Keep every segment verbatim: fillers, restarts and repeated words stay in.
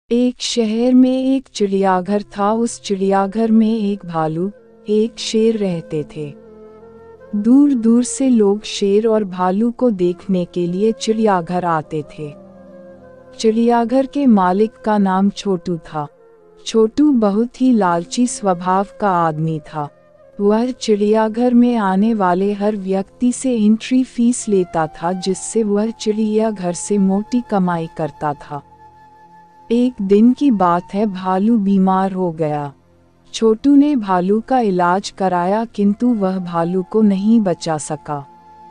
एक शहर में एक चिड़ियाघर था। उस चिड़ियाघर में एक भालू, एक शेर रहते थे। दूर दूर से लोग शेर और भालू को देखने के लिए चिड़ियाघर आते थे। चिड़ियाघर के मालिक का नाम छोटू था। छोटू बहुत ही लालची स्वभाव का आदमी था। वह चिड़ियाघर में आने वाले हर व्यक्ति से एंट्री फीस लेता था, जिससे वह चिड़ियाघर से मोटी कमाई करता था। एक दिन की बात है, भालू बीमार हो गया। छोटू ने भालू का इलाज कराया, किंतु वह भालू को नहीं बचा सका।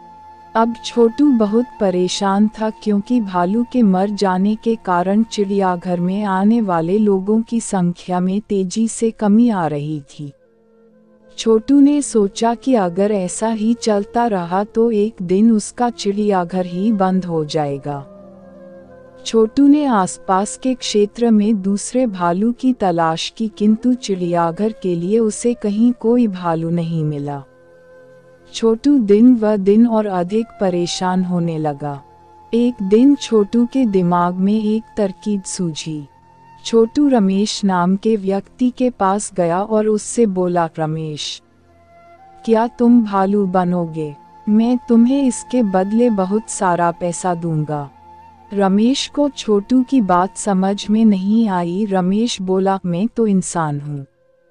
अब छोटू बहुत परेशान था, क्योंकि भालू के मर जाने के कारण चिड़ियाघर में आने वाले लोगों की संख्या में तेजी से कमी आ रही थी। छोटू ने सोचा कि अगर ऐसा ही चलता रहा तो एक दिन उसका चिड़ियाघर ही बंद हो जाएगा। छोटू ने आसपास के क्षेत्र में दूसरे भालू की तलाश की, किंतु चिड़ियाघर के लिए उसे कहीं कोई भालू नहीं मिला। छोटू दिन व दिन और अधिक परेशान होने लगा। एक दिन छोटू के दिमाग में एक तरकीब सूझी। छोटू रमेश नाम के व्यक्ति के पास गया और उससे बोला, रमेश, क्या तुम भालू बनोगे? मैं तुम्हें इसके बदले बहुत सारा पैसा दूंगा। रमेश को छोटू की बात समझ में नहीं आई। रमेश बोला, मैं तो इंसान हूँ,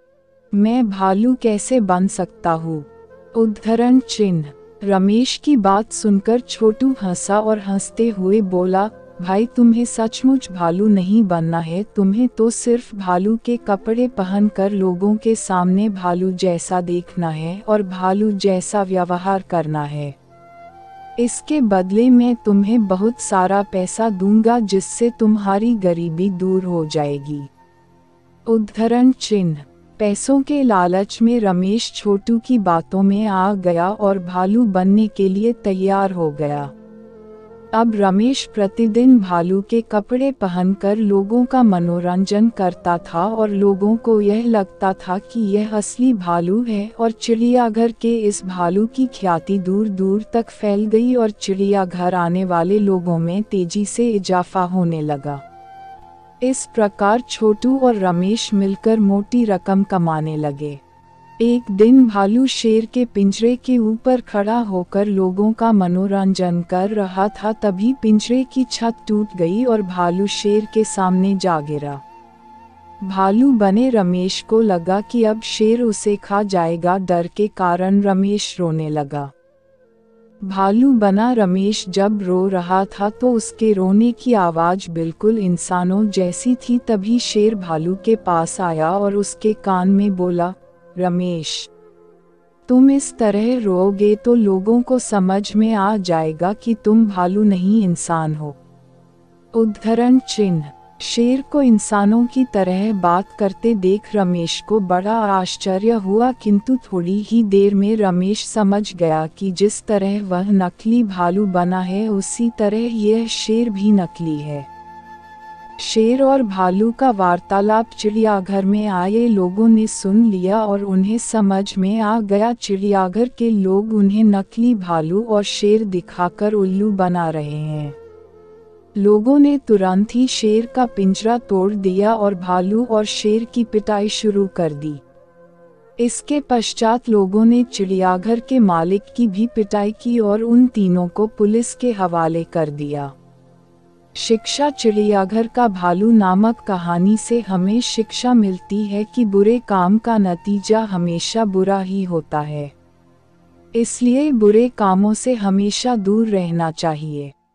मैं भालू कैसे बन सकता हूँ? उद्धरण चिन्ह। रमेश की बात सुनकर छोटू हंसा और हंसते हुए बोला, भाई, तुम्हें सचमुच भालू नहीं बनना है। तुम्हें तो सिर्फ भालू के कपड़े पहनकर लोगों के सामने भालू जैसा देखना है और भालू जैसा व्यवहार करना है। इसके बदले मैं तुम्हें बहुत सारा पैसा दूंगा, जिससे तुम्हारी गरीबी दूर हो जाएगी। उद्धरण चिन्ह। पैसों के लालच में रमेश छोटू की बातों में आ गया और भालू बनने के लिए तैयार हो गया। अब रमेश प्रतिदिन भालू के कपड़े पहनकर लोगों का मनोरंजन करता था और लोगों को यह लगता था कि यह असली भालू है, और चिड़ियाघर के इस भालू की ख्याति दूर दूर तक फैल गई और चिड़ियाघर आने वाले लोगों में तेजी से इजाफा होने लगा। इस प्रकार छोटू और रमेश मिलकर मोटी रकम कमाने लगे। एक दिन भालू शेर के पिंजरे के ऊपर खड़ा होकर लोगों का मनोरंजन कर रहा था। तभी पिंजरे की छत टूट गई और भालू शेर के सामने जा गिरा। भालू बने रमेश को लगा कि अब शेर उसे खा जाएगा। डर के कारण रमेश रोने लगा। भालू बना रमेश जब रो रहा था तो उसके रोने की आवाज बिल्कुल इंसानों जैसी थी। तभी शेर भालू के पास आया और उसके कान में बोला, रमेश, तुम इस तरह रोओगे तो लोगों को समझ में आ जाएगा कि तुम भालू नहीं इंसान हो। उद्धरण चिन्ह। शेर को इंसानों की तरह बात करते देख रमेश को बड़ा आश्चर्य हुआ, किंतु थोड़ी ही देर में रमेश समझ गया कि जिस तरह वह नकली भालू बना है, उसी तरह यह शेर भी नकली है। शेर और भालू का वार्तालाप चिड़ियाघर में आए लोगों ने सुन लिया और उन्हें समझ में आ गया चिड़ियाघर के लोग उन्हें नकली भालू और शेर दिखाकर उल्लू बना रहे हैं। लोगों ने तुरंत ही शेर का पिंजरा तोड़ दिया और भालू और शेर की पिटाई शुरू कर दी। इसके पश्चात लोगों ने चिड़ियाघर के मालिक की भी पिटाई की और उन तीनों को पुलिस के हवाले कर दिया। शिक्षा। चिड़ियाघर का भालू नामक कहानी से हमें शिक्षा मिलती है कि बुरे काम का नतीजा हमेशा बुरा ही होता है, इसलिए बुरे कामों से हमेशा दूर रहना चाहिए।